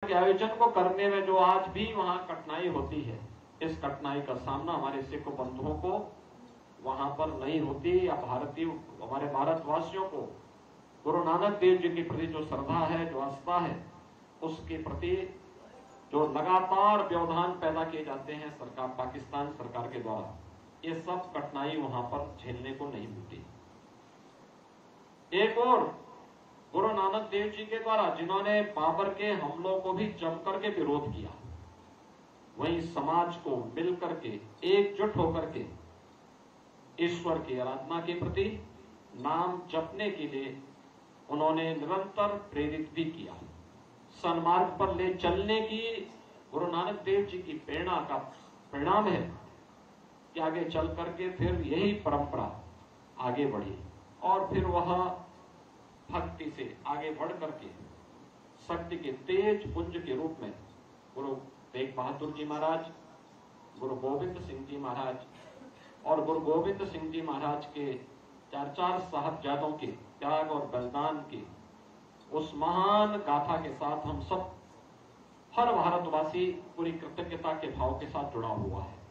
के आयोजन को करने में जो आज भी वहां कठिनाई होती है, इस कठिनाई का सामना हमारे सिख बंधुओं को वहां पर नहीं होती, या हमारे भारतवासियों को गुरु नानक देव जी के प्रति जो श्रद्धा है, जो आस्था है, उसके प्रति जो लगातार व्यवधान पैदा किए जाते हैं सरकार, पाकिस्तान सरकार के द्वारा, ये सब कठिनाई वहां पर झेलने को नहीं मिलती। एक और गुरु नानक देव जी के द्वारा जिन्होंने बाबर के हमलों को भी जमकर के विरोध किया, वहीं समाज को मिलकर के एकजुट होकर के ईश्वर की आराधना के प्रति नाम जपने के लिए उन्होंने निरंतर प्रेरित भी किया। सन्मार्ग पर ले चलने की गुरु नानक देव जी की प्रेरणा का परिणाम है कि आगे चल करके फिर यही परंपरा आगे बढ़ी और फिर वह भक्ति से आगे बढ़ करके शक्ति के तेज पुंज के रूप में गुरु तेग बहादुर जी महाराज, गुरु गोविंद सिंह जी महाराज और गुरु गोविंद सिंह जी महाराज के चार साहबजादों के त्याग और बलिदान की उस महान गाथा के साथ हम सब, हर भारतवासी पूरी कृतज्ञता के भाव के साथ जुड़ा हुआ है।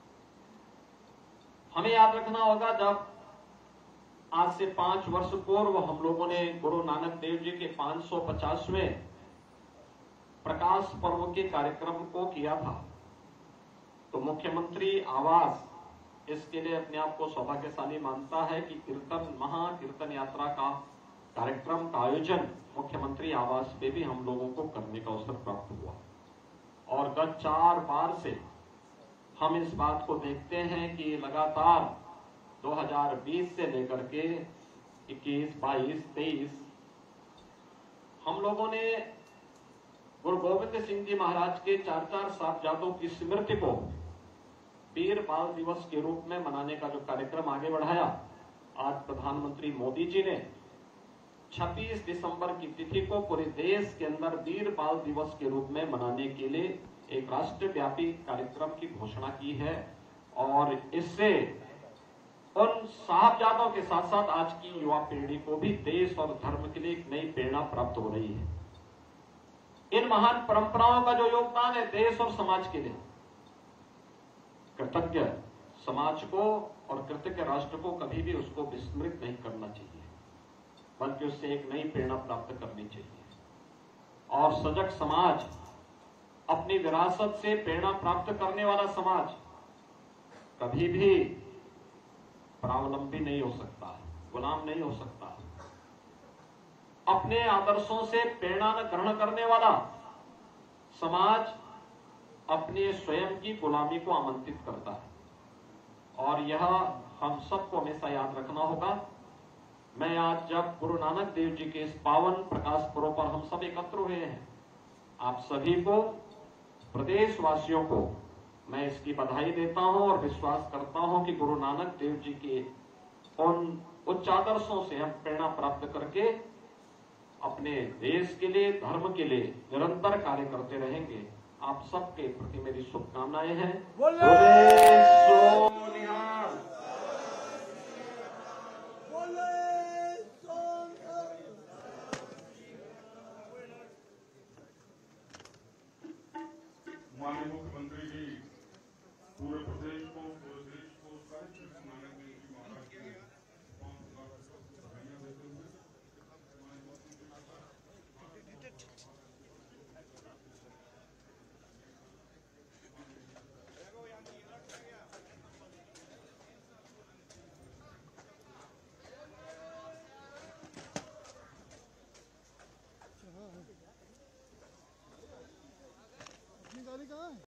हमें याद रखना होगा, जब आज से 5 वर्ष पूर्व हम लोगों ने गुरु नानक देव जी के 550वें प्रकाश पर्व के कार्यक्रम को किया था, तो मुख्यमंत्री आवास इसके लिए अपने आप को सौभाग्यशाली मानता है कि महाकीर्तन यात्रा का कार्यक्रम का आयोजन मुख्यमंत्री आवास पे भी हम लोगों को करने का अवसर प्राप्त हुआ। और गत 4 बार से हम इस बात को देखते हैं कि लगातार 2020 से लेकर के 21, 22, 23 हम लोगों ने गुरु गोविंद सिंह जी महाराज के 4 साहबजादों की स्मृति को वीर बाल दिवस के रूप में मनाने का जो कार्यक्रम आगे बढ़ाया। आज प्रधानमंत्री मोदी जी ने 26 दिसंबर की तिथि को पूरे देश के अंदर वीर बाल दिवस के रूप में मनाने के लिए एक राष्ट्रव्यापी कार्यक्रम की घोषणा की है। और इससे उन साहबजादों के साथ साथ आज की युवा पीढ़ी को भी देश और धर्म के लिए एक नई प्रेरणा प्राप्त हो रही है। इन महान परंपराओं का जो योगदान है देश और समाज के लिए, कृतज्ञ समाज को और कृतज्ञ राष्ट्र को कभी भी उसको विस्मृत नहीं करना चाहिए, बल्कि उससे एक नई प्रेरणा प्राप्त करनी चाहिए। और सजग समाज, अपनी विरासत से प्रेरणा प्राप्त करने वाला समाज कभी भी परावलंबी नहीं हो सकता, गुलाम नहीं हो सकता। अपने आदर्शों से प्रेरणा न ग्रहण करने वाला समाज अपने स्वयं की गुलामी को आमंत्रित करता है। और यह हम सबको हमेशा याद रखना होगा। मैं आज जब गुरु नानक देव जी के इस पावन प्रकाश पर्व पर हम सब एकत्र हुए हैं, आप सभी को, प्रदेशवासियों को मैं इसकी बधाई देता हूं और विश्वास करता हूं कि गुरु नानक देव जी के उन उच्च आदर्शों से हम प्रेरणा प्राप्त करके अपने देश के लिए, धर्म के लिए निरंतर कार्य करते रहेंगे। आप सबके प्रति मेरी शुभकामनाएं हैं। बोले सोनिहाल। माननीय मुख्यमंत्री जी पूरे प्रदेश को, पूरे देश को सारे नानक देव जी महाराज के 5 लाख बधाइयां देते हुए गाड़ी कहाँ है?